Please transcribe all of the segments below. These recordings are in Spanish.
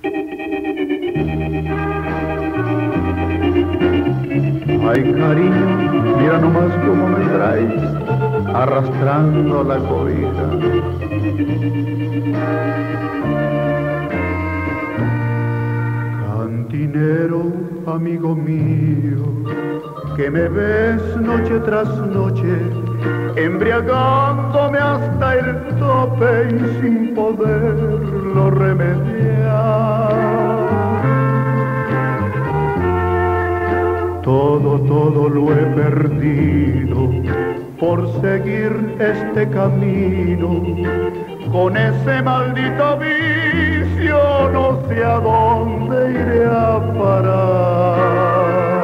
Ay, cariño, mira nomás cómo me traes, arrastrando la cobija. Cantinero, amigo mío, que me ves noche tras noche, embriagándome hasta el tope y sin poderlo remediar. Todo lo he perdido por seguir este camino. Con ese maldito vicio no sé a dónde iré a parar.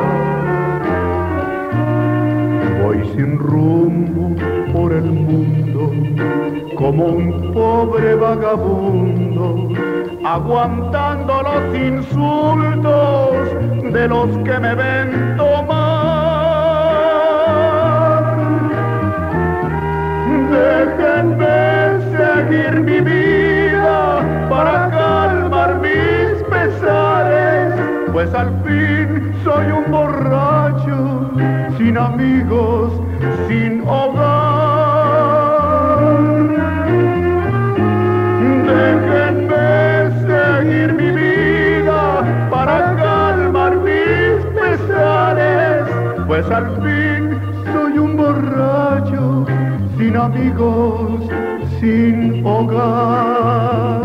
Voy sin rumbo por el mundo como un pobre vagabundo, aguantando los insultos de los que me ven tomar. Déjenme seguir mi vida para calmar mis pesares, pues al fin soy un borracho sin amigos, sin hogar. Déjenme seguir mi vida para calmar mis pesares, pues al fin soy un borracho sin amigos, sin hogar.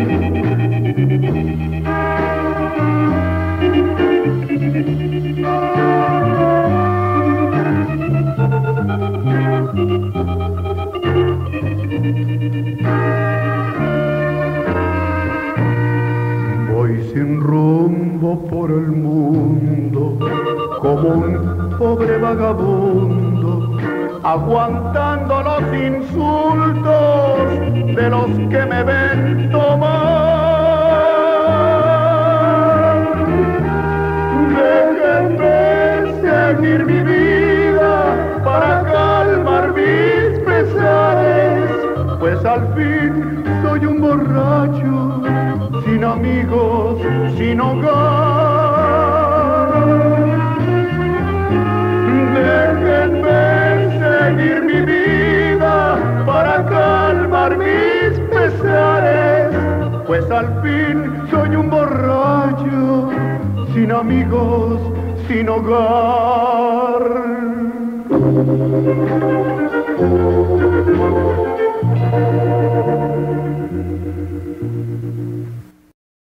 Voy sin rumbo por el mundo como un pobre vagabundo, aguantando los insultos de los que me ven tomar. Déjenme seguir mi vida para calmar mis pesares, pues al fin soy un borracho sin amigos, sin hogar. Déjenme seguir mi vida para calmar mis pesares, pues al fin soy un borracho sin amigos, sin hogar.